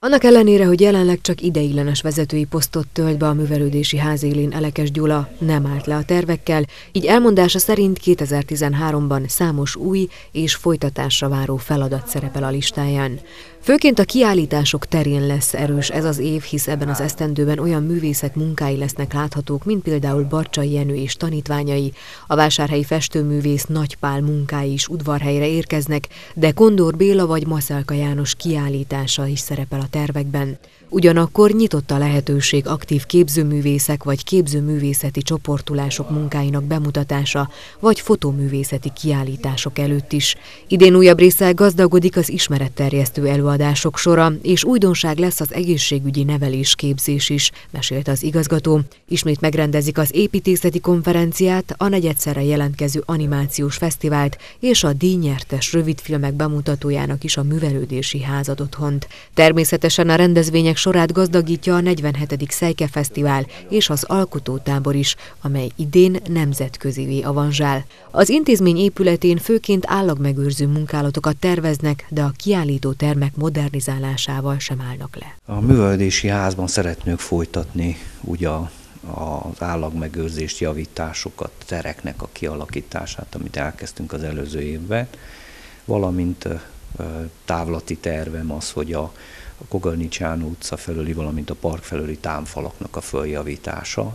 Annak ellenére, hogy jelenleg csak ideiglenes vezetői posztot tölt be a művelődési ház élén Elekes Gyula, nem állt le a tervekkel, így elmondása szerint 2013-ban számos új és folytatásra váró feladat szerepel a listáján. Főként a kiállítások terén lesz erős ez az év, hisz ebben az esztendőben olyan művészek munkái lesznek láthatók, mint például Barcsay Jenő és tanítványai, a vásárhelyi festőművész Nagy Pál munkái is Udvarhelyre érkeznek, de Kondor Béla vagy Maszelka János kiállítása is szerepel a tervekben. Ugyanakkor nyitott a lehetőség aktív képzőművészek vagy képzőművészeti csoportulások munkáinak bemutatása, vagy fotóművészeti kiállítások előtt is. Idén újabb résszel gazdagodik az ismeretterjesztő előadások sora, és újdonság lesz az egészségügyi nevelésképzés is, mesélte az igazgató. Ismét megrendezik az építészeti konferenciát, a negyedszerre jelentkező animációs fesztivált és a díjnyertes rövidfilmek bemutatójának is a művelődési ház ad otthont. Természetesen a rendezvények sorát gazdagítja a 47. Szejke Fesztivál és az alkotótábor is, amely idén nemzetközivé avanzsál. Az intézmény épületén főként állagmegőrző munkálatokat terveznek, de a kiállító termek modernizálásával sem állnak le. A művelődési házban szeretnénk folytatni ugye az állagmegőrzést, javításokat, tereknek a kialakítását, amit elkezdtünk az előző évben, valamint távlati tervem az, hogy a Kogalnicsán utca felüli, valamint a park felüli támfalaknak a följavítása,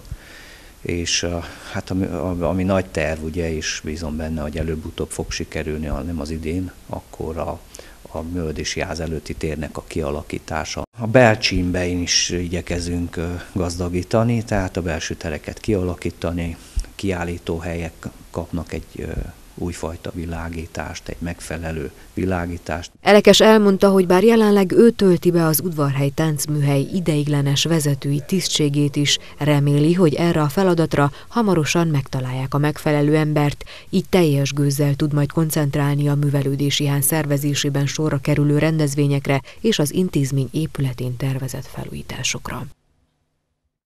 és hát ami nagy terv, ugye, és bízom benne, hogy előbb-utóbb fog sikerülni, nem az idén, akkor a művelődési ház előtti térnek a kialakítása. A belcsímben is igyekezünk gazdagítani, tehát a belső tereket kialakítani, kiállítóhelyek kapnak egy újfajta világítást, egy megfelelő világítást. Elekes elmondta, hogy bár jelenleg ő tölti be az Udvarhely Táncműhely ideiglenes vezetői tisztségét is, reméli, hogy erre a feladatra hamarosan megtalálják a megfelelő embert, így teljes gőzzel tud majd koncentrálni a művelődési ház szervezésében sorra kerülő rendezvényekre és az intézmény épületén tervezett felújításokra.